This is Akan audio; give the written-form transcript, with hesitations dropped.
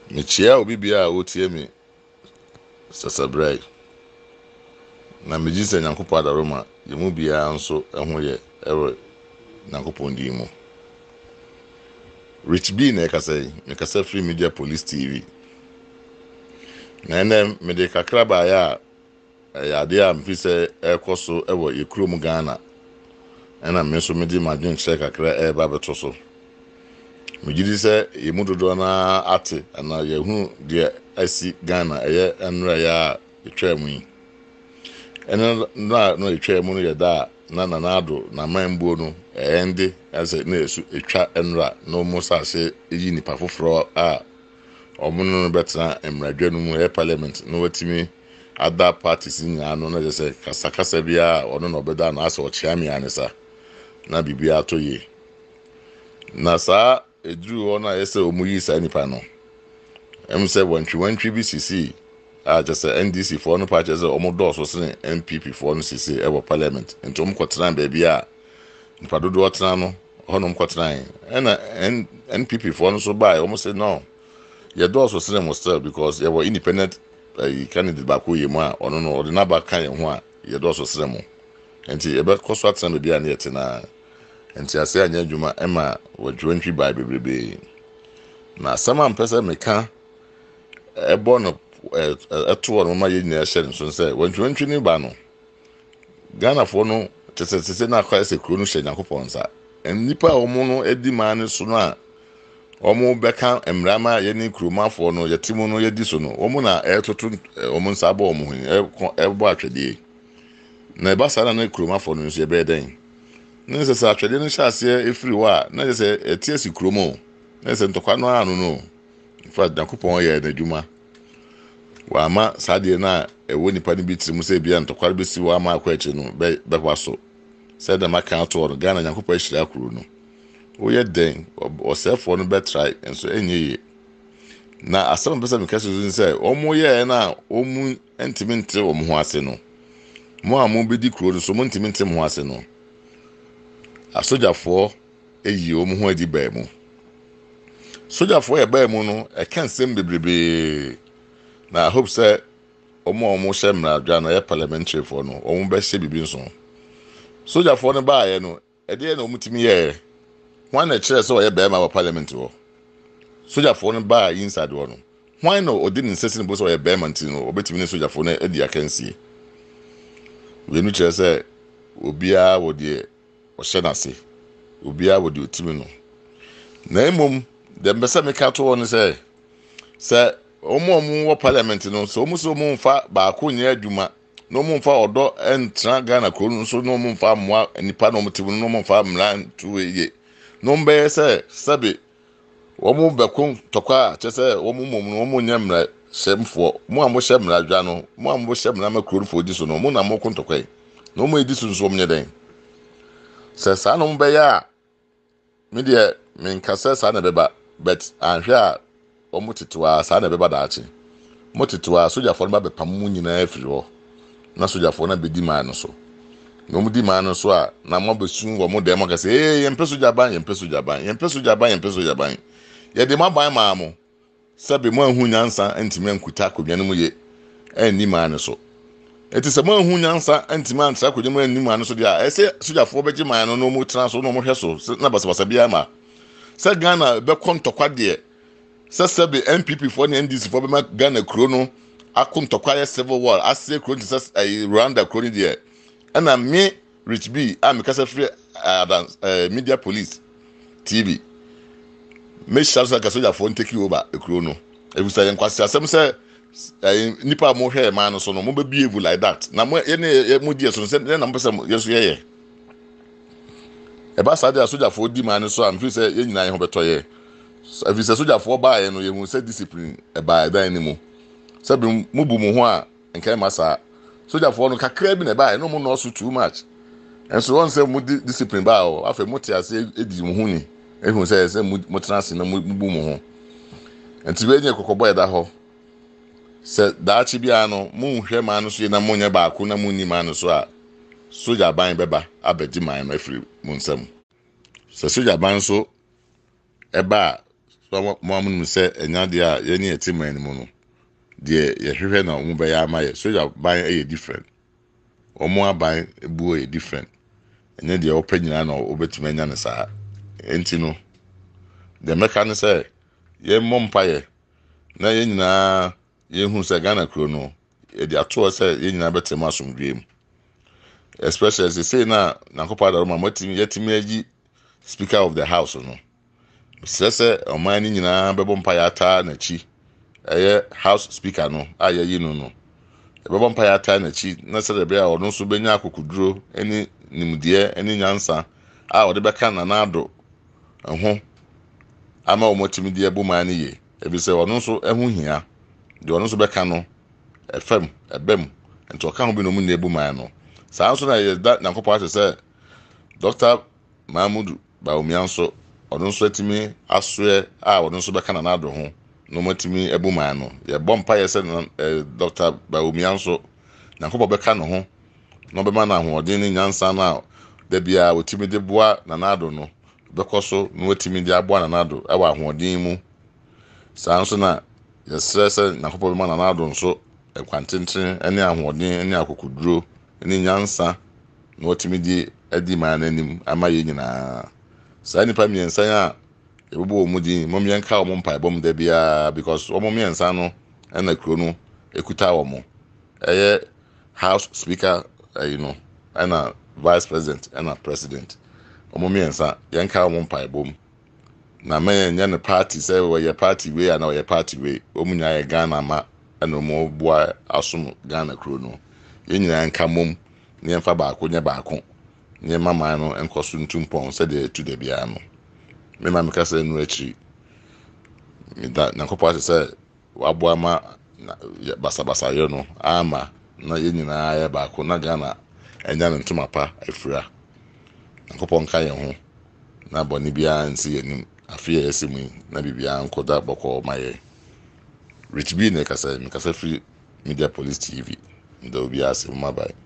Mechia obi bia otie me sasabrai na mejise nyankopɔ adaroma yemu bia nso ɛho yɛ ɛwɔ nyankopɔ ndi mu. Rich B na ɛkasa me kasa free media police TV na ɛnɛ me de kakra ba ya ade a mfi sɛ ɛkɔ so ɛwɔ yekurom Ghana ɛna me nso me di madwen kyerɛ kakra ɛba beto so. Mejidi sɛ yemu dodo na ate ana yehu de asi Ghana ɛyɛ ɛnra ya etwa mu yi ɛna na no etwa mu no yɛ da na nanado na mambuo no ɛnde asɛ na esu etwa ɛnra no mo sase eyi nipa foforo a ɔmo no betena emradwa no mu ɛ parliament no watimi other parties nyinaa no na sɛ kasa bia ɔno na ɔbɛda na asɛ ɔkyea me anesa na bibia atoye na saa eduru hɔ na yɛsɛ ɔmo yi saa nipa no sɛ wantwi bi sisi a just NDC for no patches ɔmo dɔɔso sene NPP for no sisi ɛwɔ parliament nti ɔmo kɔtena baabi a nipa dodo ɔtena no ɔnom kɔtena ɛna NPP for no so by ɔmo say no yɛ dɔɔso sene mo still because yɛwɔ independent candidate baako yɛ mu a ɔno no ɔde n'aba ka yɛn ho a yɛ dɔɔso sene mo nti yɛbɛkɔ so atena baabi a ne yɛtena nti ase anya adwuma ɛma wɔdwantwi by bebrebe na asɛm a mpɛ sɛ meka ɛbɔ no ɛto no ma yɛ nyina hyɛ nso sɛ wɔntwantwi ne ba no Ghana fo no tese na akwa sɛ kuro no hyɛ Nyankopɔn nsa nipa a ɔmo no edi man ne so no a ɔmo bɛka mrama yɛ ne kuromafo no yɛte mu no yɛdi so no ɔmo na ɛtoto ɔmo nsa bɔ ɔmo ho ɛbɔ atwɛdeɛ na ɛba saa na kuromafo no nso yɛbɛyɛ dɛn ne sɛ atwɛdeɛ no hyɛ aseɛ efiri hɔ a na sɛ ɛte asi kuromo na sɛ ntɔkwa no ano no fa Nyankopɔn yɛ n'adwuma wama sadeɛ na ɛwɔ nipa no bi tiri mu sɛ bia ntɔkware bɛsi wɔ ama akɔ akyi no bɛkwa so sɛ da maka ato no Ghana Nyankopɔn ahyira akuro no woyɛ den ɔsɛfoɔ no bɛtry nso ɛnyɛ yie na asɛm pɛ sɛ meka sɛ ɔmo yɛ na ɔmo ntimi nte ɔmo ho ase no mo a mo bɛdi kuro no so mo ntimi nte mo ho ase no asogyafoɔ eyi ɔmo ho adi baa mu sogyafoɔ yɛ baa mu no ɛka nsɛm bebrebe na I hope say ɔmo hyɛ mradwa na yɛ parliamentary for no ɔmo bɛhyɛ bibi nso sogyafoɔ no baayɛ no ɛdeɛ na ɔmo timi yɛ hwan na kyerɛ sɛ ɔyɛ bɛrima wɔ parliament hɔ sogyafoɔ no baa inside hɔ no hwan na ɔde ne nsɛsɛ ne bo sɛ ɔyɛ bɛrima nti no ɔbɛtumi ne sogyafoɔ no adi akansie wenu kyerɛ sɛ obiara wɔ deɛ ɔhyɛ n'ase obiara wɔ deɛ ɔtimi no na mmom deɛ mbɛsɛ meka to hɔ no sɛ ɔmo wɔ parliament no so ɔmo so ɔmo mfa baako nyɛ adwuma na ɔmo mfa ɔdɔ ɛntra Ghana kuro no so na ɔmo mfa mmoa nipa na ɔmo te mu na ɔmo mfa mmra nto yie na ɔmo bɛyɛ sɛ sɛbe ɔmo bɛko tɔkwa a kyɛ sɛ ɔmo mom no ɔmo nyɛ mmra hyɛmfoɔ mo a mo hyɛ mmra dwa no mo a mo hyɛ mmra ma kuro no fo di so no mo na mo ko tɔkwa yi na ɔmo edi so nso ɔmo nyɛ den sɛ saa na ɔmo bɛyɛ a me deɛ menkasɛ saa na bɛba but anhwɛ a ɔmo tetewa saa na bɛba daakye mo tetewa sogyafoɔ no ba bɛpam mu nyinaa afiri hɔ na sogyafoɔ no bɛdi man no so na ɔmo di man no so a na mo abɛsu wɔ mo dɛm akasɛ yɛmpɛ sogyaban yɛde mo aban maa mo sɛbe mo ahu nyansa ntimi ankuta akonnwa no mu yɛ anni man no so eti sɛ mo ahu nyansa ntimi antra akonnwa mu anni man no so deɛ a ɛsɛ sogyafoɔ bɛgye man no na ɔmo tena so na ɔmo hwɛ so na basabasa biara ma sɛ Ghana bɛkɔ ntɔkwa deɛ sɛsɛbe NPP for ne NDC for bɛma Ghana kuro no akontɔkwa yɛ civil war ase kuro nti sɛ Rwanda kuro no deɛ ɛna me Rich B a mekasa free media police TV me share sɛ kasogyafoɔ nteki over kuro no ebusa yɛn kwasi asɛm sɛ nipa mo hwɛ man no so no mo be behave like that na mo yɛ mo die so sɛ na mo pɛ sɛ yɛso yɛyɛ ɛba saa de asogyafoɔ di man no so am fi sɛ yɛn nyinaa yɛ ho bɛtɔ yɛ afisɛ sogyafoɔ baayɛ no yɛhu sɛ discipline ɛbaayɛ dan ne mu sɛ bi mu bu mu ho a nkɛn ma saa sogyafoɔ no kakra bi na ɛbaayɛ no mu nɔɔso too much ɛnso wɔn sɛ mu discipline baayɛ hɔ afei mu te ase edi mu ho ni ehu sɛ mu tena ase na mu bu mu ho nti wei nyɛ kɔkɔbɔ ɛda hɔ sɛ daakye biara no mu nhwɛ maa no so yɛ na mu nyɛ baako na mu ni maa no so a sogya ban bɛba abɛgye maa no afiri mu nsam sɛ sogya ban so ɛba so mo amun say enya de a ye ne etiman mu no de ye hwehwe na omo be ya amaye so ya ban e different omo aban ebu e different enya de opa nyina na obetuma nya ne saa enti no de meka ne say ye mompaye na ye nyina ye hu say Ghana kro no e de ato say ye nyina betema asomdwem especially say na nakopa da ma matimi yetimi agi speaker of the house no sese oman ni nyina bebo mpa ya ata na chi eye house speaker no aye yi no bebo mpa ya ata na chi na se de bia ono so benya akokuduro eni nimdie eni nyansa a ode beka na nado ho ama omotimi die bu man ni ye ebi se ono so ehu hia de ono so beka no efem ebem ento ka ho bi no mu na ebu man no saa so na ye da na kopa se Dr. Mahmoud Bawumia ono nso atimi asoe a ono nso beka na nado ho no matimi ebuman no ye bompa ye se Dr. Bawumia nso na kopo beka no ho no be ma na ho odin ni nyansa na da bia otimi de boa na nado no bekoso no otimi de aboa na nado e wa ho odin mu saa nso na ye stress na kopo be ma na nado nso ekwantenten ene ahoodin ene akokuduro ene nyansa no otimi di edi man anim ama ye nyina saa nipa miensa ya ebobo omudi mom yenka omom pa bom da bia because omom miensa no na kro no ekuta omo eye house speaker and vice president and president omom miensa yenka omom pa bom na men nya ne party say we party we and we party we omunya ye Ghana ma na omo boa asom Ghana kro no yenyina yenka mom ne yemfa baako nya baako nye mama no enkoso ntumpon se de tu de bia no me ma meka se nu achi me da na kopo se waboa ma basa yo no ama na ye nyina ya baako na Ghana enya no ntuma pa afura na kopo nka ye ho na boni bia nsi yenim afia esimu na bibia nkoda boko maye Rich B ne kasa me kasa free media police TV ndo bia se mabai